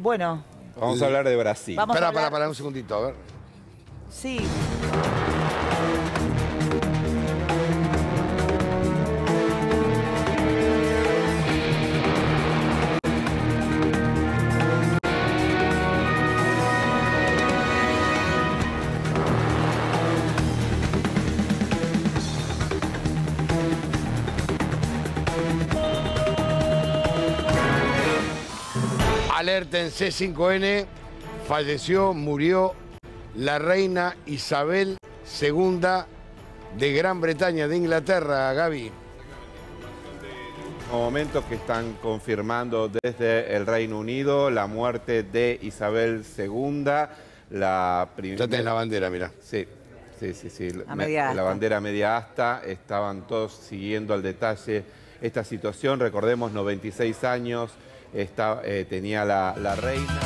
Bueno. Vamos a hablar de Brasil. Para un segundito, a ver. Sí. Alerta en C5N, murió la reina Isabel II de Gran Bretaña, de Inglaterra, Gaby. Momentos que están confirmando desde el Reino Unido la muerte de Isabel II, la primera... Ya tenés la bandera, mirá. Sí. La bandera media asta. Estaban todos siguiendo al detalle esta situación. Recordemos, 96 años tenía la reina.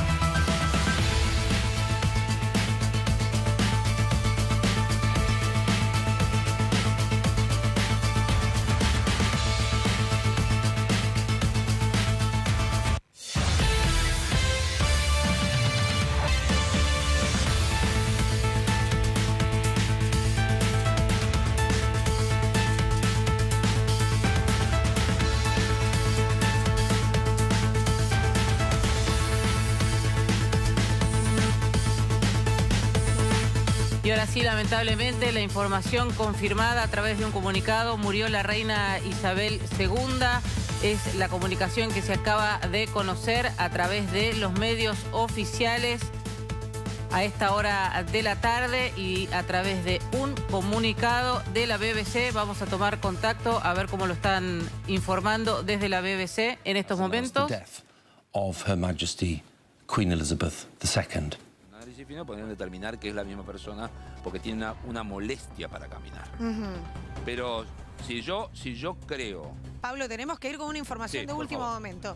Y ahora sí, lamentablemente, la información confirmada a través de un comunicado: murió la reina Isabel II. Es la comunicación que se acaba de conocer a través de los medios oficiales a esta hora de la tarde y a través de un comunicado de la BBC. Vamos a tomar contacto a ver cómo lo están informando desde la BBC en estos momentos. Of Her Majesty Queen Elizabeth II. Análisis fino podrían determinar que es la misma persona porque tiene una molestia para caminar. Pero si yo creo... Pablo, tenemos que ir con una información de último momento.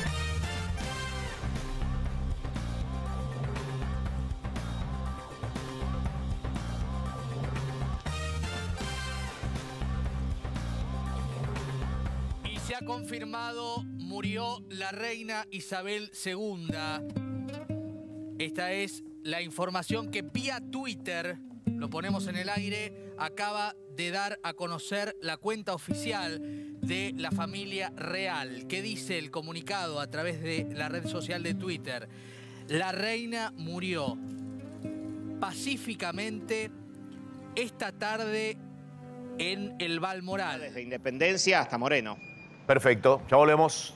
Y se ha confirmado, murió la reina Isabel II. Esta es la información que vía Twitter, lo ponemos en el aire, acaba de dar a conocer la cuenta oficial de la familia real. ¿Qué dice el comunicado a través de la red social de Twitter? La reina murió pacíficamente esta tarde en el Balmoral. Desde Independencia hasta Moreno. Perfecto, ya volvemos.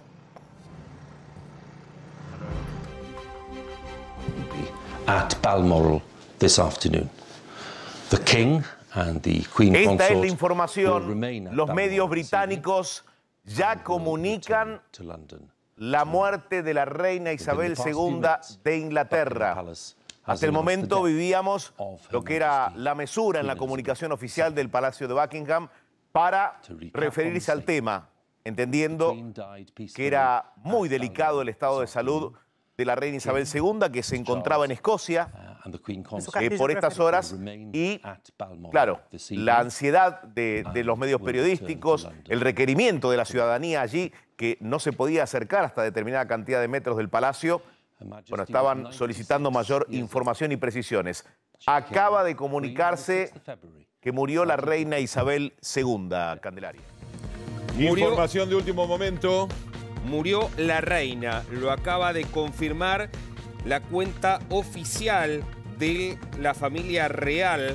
At Balmoral this afternoon. The King and the Queen Esta Consort es la will información. remain at Los Balmoral medios this británicos ya comunican to London. la muerte de la reina Isabel II de Inglaterra. Hasta el momento vivíamos lo que era la mesura en la comunicación oficial del Palacio de Buckingham para referirse al tema, entendiendo que era muy delicado el estado de salud de la reina Isabel II, que se encontraba en Escocia por estas horas, y claro, la ansiedad de los medios periodísticos, el requerimiento de la ciudadanía allí, que no se podía acercar hasta determinada cantidad de metros del palacio. Bueno, estaban solicitando mayor información y precisiones. Acaba de comunicarse que murió la reina Isabel II, Candelaria. Información de último momento. Murió la reina, lo acaba de confirmar la cuenta oficial de la familia real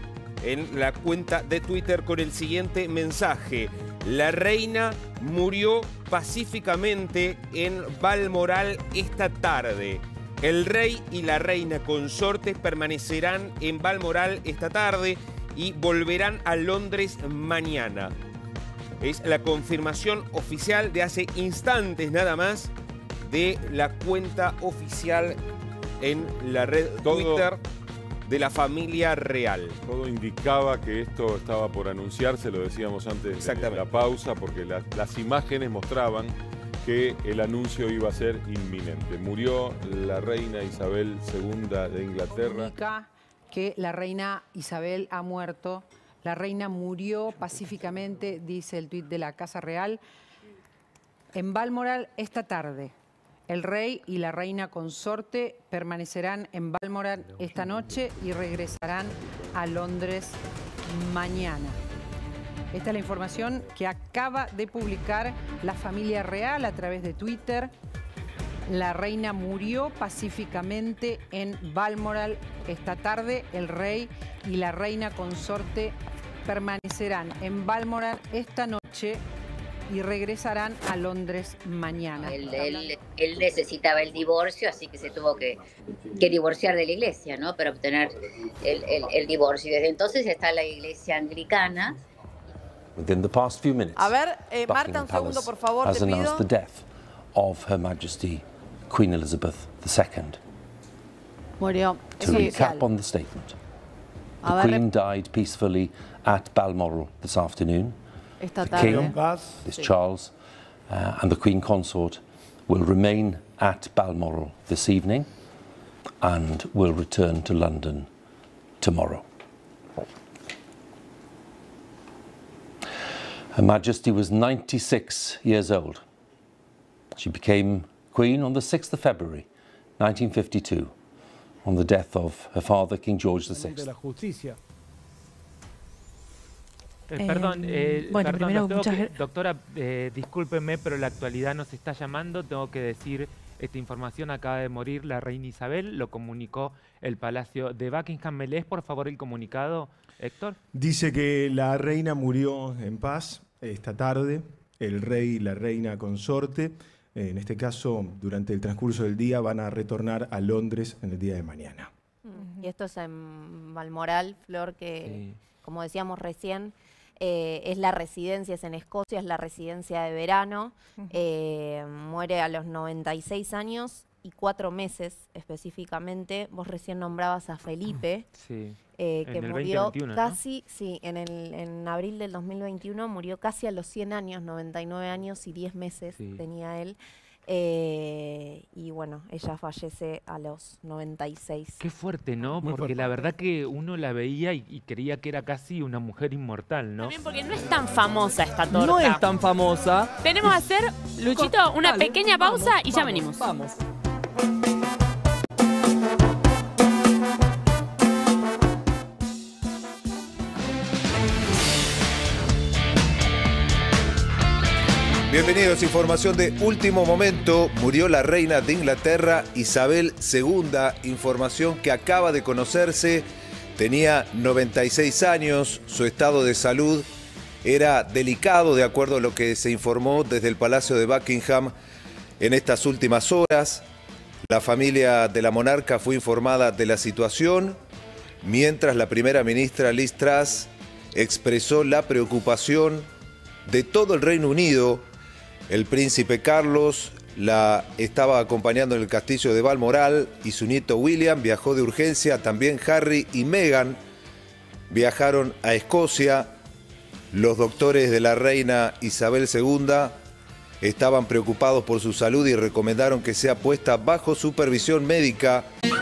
en la cuenta de Twitter con el siguiente mensaje: la reina murió pacíficamente en Balmoral esta tarde. El rey y la reina consortes permanecerán en Balmoral esta tarde y volverán a Londres mañana. Es la confirmación oficial de hace instantes nada más de la cuenta oficial en la red Twitter de la familia real. Todo indicaba que esto estaba por anunciarse, lo decíamos antes de la pausa, porque las imágenes mostraban que el anuncio iba a ser inminente. Murió la reina Isabel II de Inglaterra. Comunica que la reina Isabel ha muerto. La reina murió pacíficamente, dice el tuit de la Casa Real, en Balmoral esta tarde. El rey y la reina consorte permanecerán en Balmoral esta noche y regresarán a Londres mañana. Esta es la información que acaba de publicar la familia real a través de Twitter. La reina murió pacíficamente en Balmoral esta tarde. El rey y la reina consorte permanecerán en Balmoral esta noche y regresarán a Londres mañana. Él necesitaba el divorcio, así que se tuvo que divorciar de la iglesia, ¿no? Para obtener el divorcio. Y desde entonces está la iglesia anglicana. Within the past few minutes, a ver, Marta, un segundo, por favor, has te pido. announced the death of Her Majesty Queen Elizabeth II. Murió. To recap on the statement, the Queen died peacefully at Balmoral this afternoon. Esta The tarde. King, this Charles, and the Queen Consort will remain at Balmoral this evening and will return to London tomorrow. Her Majesty was 96 years old. She became Queen on the 6th of February, 1952, on the death of her father, King George VI. De la justicia. Perdón, bueno, perdón, primero, doctora, discúlpeme, pero la actualidad nos está llamando. Tengo que decir, esta información: acaba de morir la reina Isabel, lo comunicó el Palacio de Buckingham. ¿Me lees, por favor, el comunicado, Héctor? Dice que la reina murió en paz esta tarde, el rey y la reina consorte. En este caso, durante el transcurso del día, van a retornar a Londres en el día de mañana. Y esto es en Balmoral, Flor, que, como decíamos recién, es la residencia, es en Escocia, es la residencia de verano. Muere a los 96 años y 4 meses específicamente. Vos recién nombrabas a Felipe, que murió 2021, casi, ¿no? Sí, en abril del 2021 murió casi a los 100 años, 99 años y 10 meses tenía él. Y bueno, ella fallece a los 96. Qué fuerte, ¿no? Porque la verdad que uno la veía y creía que era casi una mujer inmortal, ¿no? También porque no es tan famosa esta torta. No es tan famosa. Tenemos que hacer, Luchito, una pequeña pausa y ya venimos. Vamos. Bienvenidos, información de último momento. Murió la reina de Inglaterra, Isabel II. Información que acaba de conocerse. Tenía 96 años. Su estado de salud era delicado, de acuerdo a lo que se informó desde el Palacio de Buckingham en estas últimas horas. La familia de la monarca fue informada de la situación, mientras la primera ministra Liz Truss expresó la preocupación de todo el Reino Unido. El príncipe Carlos la estaba acompañando en el castillo de Balmoral y su nieto William viajó de urgencia. También Harry y Meghan viajaron a Escocia. Los doctores de la reina Isabel II estaban preocupados por su salud y recomendaron que sea puesta bajo supervisión médica.